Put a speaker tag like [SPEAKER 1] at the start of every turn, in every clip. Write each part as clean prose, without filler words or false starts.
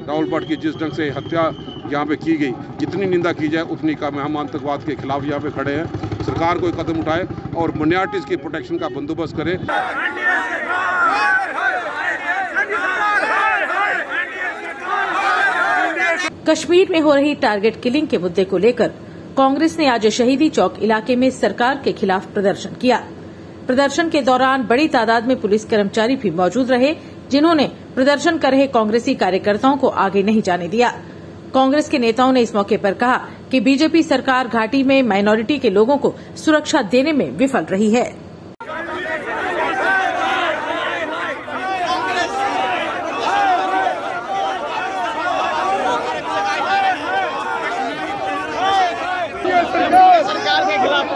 [SPEAKER 1] राहुल भट्ट की जिस ढंग से हत्या यहाँ पे की गई, जितनी निंदा की जाए उतनी कम है। हम आतंकवाद के खिलाफ यहाँ पे खड़े हैं। सरकार कोई कदम उठाए और माइनॉरिटीज़ की प्रोटेक्शन का बंदोबस्त करे।
[SPEAKER 2] कश्मीर में हो रही टारगेट किलिंग के मुद्दे को लेकर कांग्रेस ने आज शहीदी चौक इलाके में सरकार के खिलाफ प्रदर्शन किया। प्रदर्शन के दौरान बड़ी तादाद में पुलिस कर्मचारी भी मौजूद रहे, जिन्होंने प्रदर्शन कर रहे कांग्रेसी कार्यकर्ताओं को आगे नहीं जाने दिया। कांग्रेस के नेताओं ने इस मौके पर कहा कि बीजेपी सरकार घाटी में माइनॉरिटी के लोगों को सुरक्षा देने में विफल रही है।
[SPEAKER 3] सरकार के खिलाफ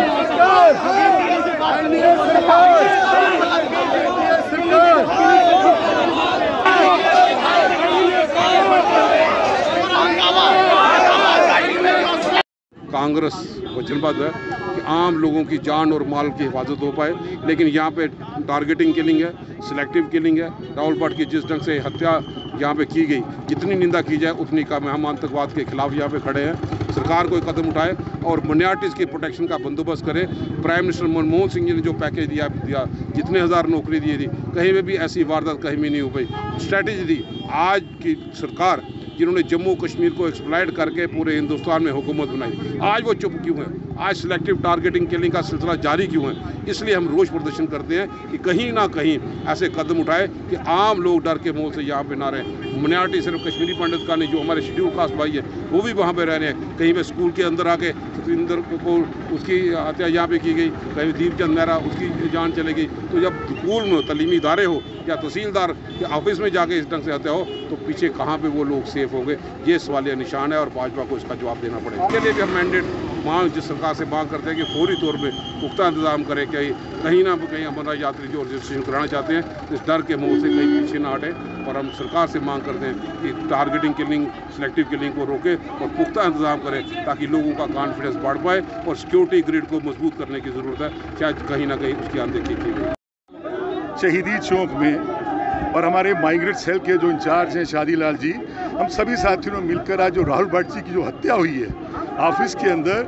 [SPEAKER 1] कांग्रेस वचनबद्ध है कि आम लोगों की जान और माल की हिफाजत हो पाए, लेकिन यहाँ पे टारगेटिंग किलिंग है, सिलेक्टिव किलिंग है। राहुल भट्ट की जिस ढंग से हत्या यहाँ पे की गई, जितनी निंदा की जाए उतनी कम है। हम आतंकवाद के खिलाफ यहाँ पे खड़े हैं। सरकार कोई कदम उठाए और माइनॉरिटीज़ की प्रोटेक्शन का बंदोबस्त करे। प्राइम मिनिस्टर मनमोहन सिंह जी ने जो पैकेज दिया, जितने हज़ार नौकरी दी थी, कहीं में भी ऐसी वारदात कहीं भी नहीं हो पाई। स्ट्रैटेजी दी आज की सरकार, जिन्होंने जम्मू कश्मीर को एक्सप्लॉइट करके पूरे हिंदुस्तान में हुकूमत बनाई, आज वो चुप क्यों है? आज सिलेक्टिव टारगेटिंग किलिंग का सिलसिला जारी क्यों है? इसलिए हम रोष प्रदर्शन करते हैं कि कहीं ना कहीं ऐसे कदम उठाए कि आम लोग डर के मोल से यहाँ पे ना रहें। माइनॉरिटी सिर्फ कश्मीरी पंडित का नहीं, जो हमारे शेड्यूल कास्ट भाई है वो भी वहाँ पे रह रहे हैं। कहीं पे स्कूल के अंदर आके सतिंदर को उसकी हत्या यहाँ पे की गई, कहीं दीपचंद मेहरा उसकी जान चली गई। तो जब स्कूल में तलीमी इदारे हो या तहसीलदार के ऑफिस में जाके इस ढंग से हत्या हो, तो पीछे कहाँ पे वो लोग सेफ होंगे? ये सवालिया निशान है और भाजपा को इसका जवाब देना पड़ेगा। इसके लिए भी हम मैंडेट जिस सरकार से मांग करते हैं कि फौरी तौर पे पुख्ता इंतजाम करें कि कहीं ना कहीं अमरनाथ यात्री जो रजिस्ट्रेशन कराना चाहते हैं, इस डर के मुँह से कहीं पीछे ना हटे। और हम सरकार से मांग करते हैं कि टारगेटिंग किलिंग, सिलेक्टिव किलिंग को रोके और पुख्ता इंतजाम करें, ताकि लोगों का कॉन्फिडेंस बढ़ पाए। और सिक्योरिटी ग्रिड को मजबूत करने की ज़रूरत है, शायद कहीं ना कहीं उसकी अनदेखी की गई।
[SPEAKER 4] शहीदी चौक में और हमारे माइग्रेट सेल के जो इंचार्ज हैं शादी लाल जी, हम सभी साथियों ने मिलकर आज जो राहुल भट्ट जी की जो हत्या हुई है ऑफिस के अंदर,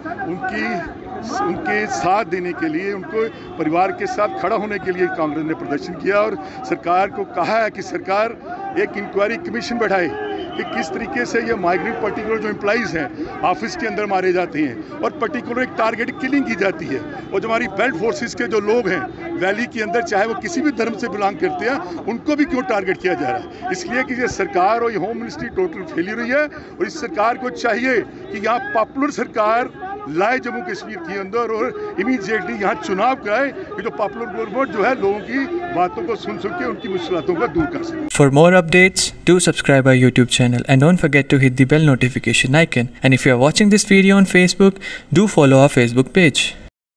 [SPEAKER 4] उनके साथ देने के लिए, उनको परिवार के साथ खड़ा होने के लिए कांग्रेस ने प्रदर्शन किया और सरकार को कहा है कि सरकार एक इंक्वायरी कमीशन बैठाए कि किस तरीके से ये माइग्रेंट पर्टिकुलर जो एम्प्लॉइज़ हैं ऑफिस के अंदर मारे जाते हैं और पर्टिकुलर एक टारगेट किलिंग की जाती है। और जो हमारी बेल्ट फोर्सेस के जो लोग हैं वैली के अंदर, चाहे वो किसी भी धर्म से बिलोंग करते हैं, उनको भी क्यों टारगेट किया जा रहा है? इसलिए कि ये सरकार और ये होम मिनिस्ट्री टोटल फेलियर हुई है। और इस सरकार को चाहिए कि यहाँ पॉपुलर सरकार लाए जम्मू कश्मीर के अंदर और इमीडिएटली यहाँ चुनाव कराए कि जो पॉपुलर गवर्नमेंट जो है लोगों की बातों को सुन के उनकी मुश्किलों को दूर कर सके।
[SPEAKER 5] For more updates, do subscribe our YouTube channel and don't forget to hit the bell notification icon. And if you are watching this video on Facebook, do follow our Facebook page.